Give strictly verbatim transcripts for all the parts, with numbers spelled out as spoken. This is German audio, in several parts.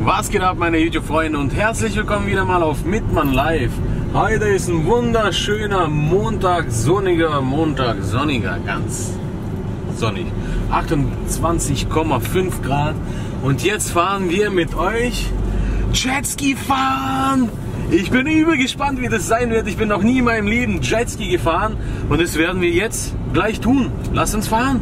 Was geht ab, meine YouTube-Freunde, und herzlich willkommen wieder mal auf Mitmann Live. Heute ist ein wunderschöner Montag, sonniger Montag, sonniger, ganz sonnig, achtundzwanzig Komma fünf Grad, und jetzt fahren wir mit euch Jetski fahren. Ich bin übel gespannt, wie das sein wird. Ich bin noch nie in meinem Leben Jetski gefahren und das werden wir jetzt gleich tun. Lasst uns fahren.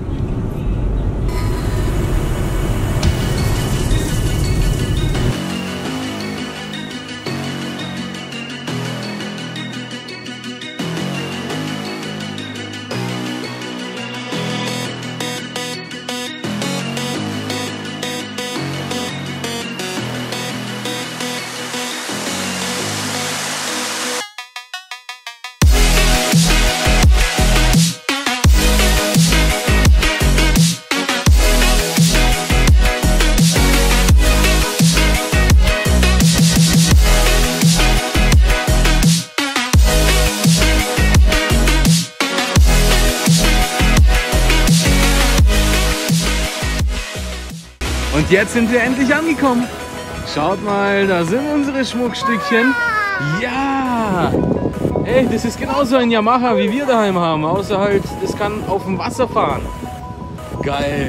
Und jetzt sind wir endlich angekommen. Schaut mal, da sind unsere Schmuckstückchen. Ja! Ey, das ist genauso ein Yamaha, wie wir daheim haben. Außer halt, das kann auf dem Wasser fahren. Geil!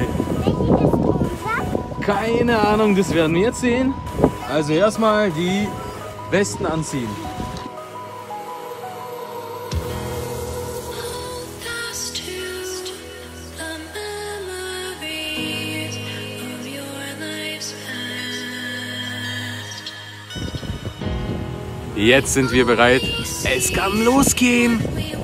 Keine Ahnung, das werden wir jetzt sehen. Also erstmal die Westen anziehen. Jetzt sind wir bereit. Es kann losgehen.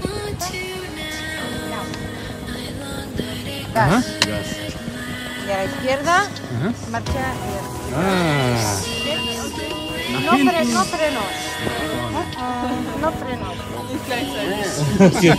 Gas. Aha. Y a la izquierda, Aha. marcha Ah. no, hinten. fre no frenos. No frenos. Okay.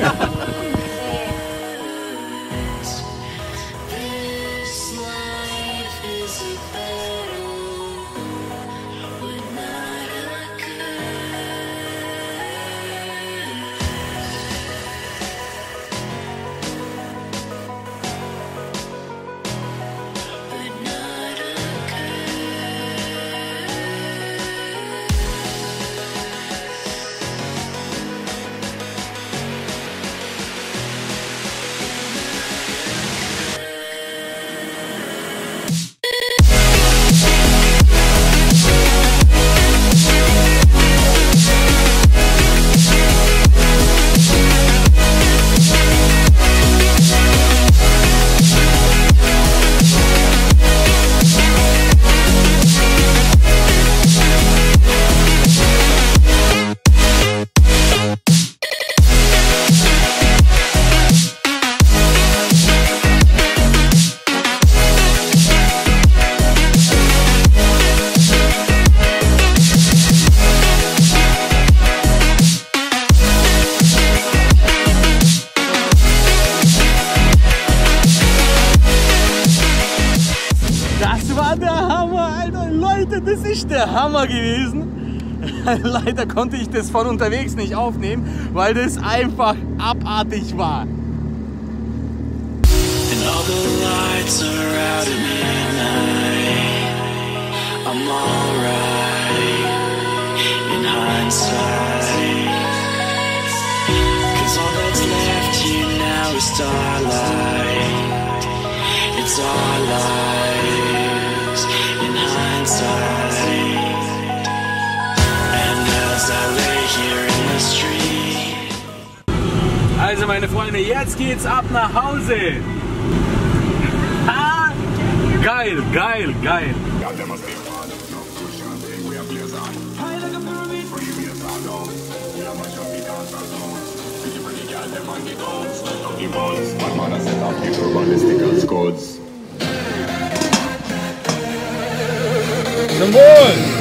Das war der Hammer, Alter. Leute, das ist der Hammer gewesen. Leider konnte ich das von unterwegs nicht aufnehmen, weil das einfach abartig war. And all the lights are out at midnight. I'm alright in hindsight. Cause all that's left here now is starlight. It's our lives in hindsight. And as I lay here in the street. Also meine Freunde, jetzt geht's ab nach Hause. Ah, geil, geil, geil. Zum Wohl!